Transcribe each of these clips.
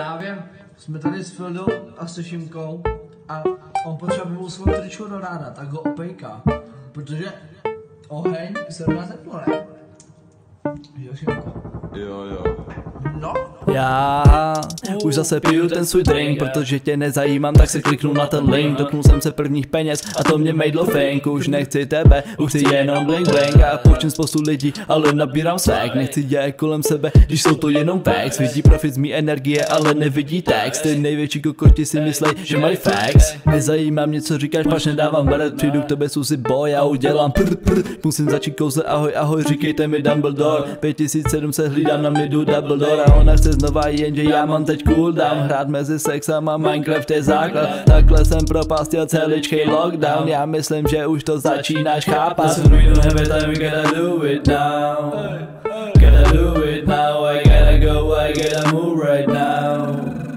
právě jsme tady s Fildou a s Šimkou a on potřeboval svou tričku do rána, tak ho opejká, protože oheň se u nás teplo, ne? Jo, Šimko? Jo. No. Já už zase piju ten svůj drink, protože tě nezajímám, tak se kliknu na ten link. Dotknul jsem se prvních peněz a to mě mejdlo fink. Už nechci tebe, už chci jenom bling bling. A pouštím spoustu lidí, ale nabírám swag. Nechci je kolem sebe, když jsou to jenom facts. Vidí profit z mý energie, ale nevidí text. Ty největší kokoti si myslej, že mají facts. Nezajímá mě, co říkáš, pač nedávám beret. Přijdu k tebe, susi boy, já udělám prr. Musím začít kouzlet, ahoj, říkejte mi Dumbledore. 5700 hlídám na midu Dumbledore. A ona chce znova, jenže já mám teď cooldown. Hrát mezi sexem a Minecraft je základ. Takhle jsem propástil celičkej lockdown. Já myslím, že už to začínáš chápat. Listen, we don't have time, we gotta do it now. Gotta do it now, I gotta go, I gotta move right now.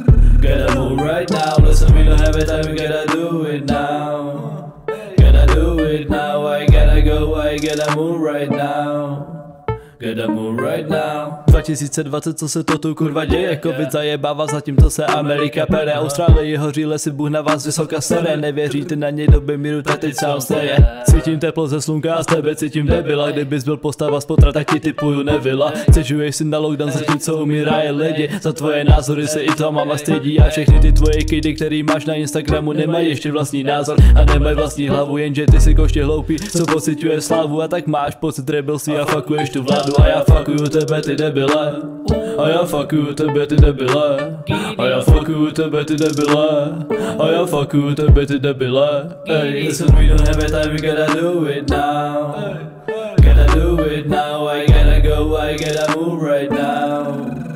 Gotta move right now, listen, we don't have time, we gotta do it now. Gotta do it now, I gotta go, I gotta move right now. Gotta move right now. 2020, co se to tu kurva děje? Covid zajebává, zatímco se Amerika pere. Austrálii hoří lesy, Bůh na vás vysoka sere. Nevěříte na něj, doby míru, tak teď sám steje. Cítím teplo ze slunka a z tebe cítím debila. Kdybys byl postava z potra, tak ti typuju nevila. Stěžuješ si na lockdown, zatímco umírají lidi. Za tvoje názory se i to máma stydí. A všechny ty tvoje kidy, který máš na Instagramu, nemají ještě vlastní názor a nemají vlastní hlavu. Jenže ty si koště hloupý, co pociťuje slávu. A tak máš pocit rebelství a fakuješ tu vládu. A já fuckuju tebe, ty debile. A já fuckuju tebe, ty debile. A já fuckuju tebe, ty debile. A já fuckuju tebe, ty debile. Hey, listen, we don't have time, we gotta do it now. Gotta do it now, I gotta go, I gotta move right now.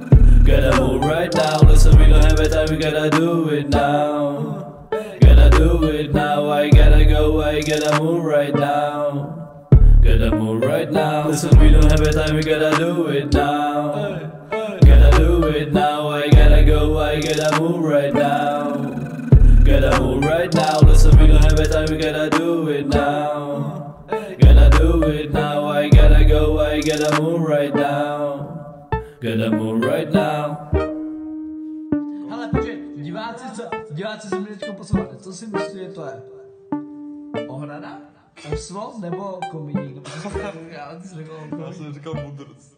Gotta move right now, listen, we don't have time, we gotta do it now. Gotta do it now, I gotta go, I gotta move right now. Gotta move right now. Listen, we don't have time, we gotta do it now. Gotta do it now, I gotta go, I gotta move right now. Gotta move right now. Listen, we don't have time, we gotta do it now. Gotta do it now, I gotta go, I gotta move right now. Gotta move right now. Hele, počkej, diváci se mi teďko poslouchali, co si myslí, že to je? Ohrada? Oslo nebo komíník? Já jsem říkal mudrc.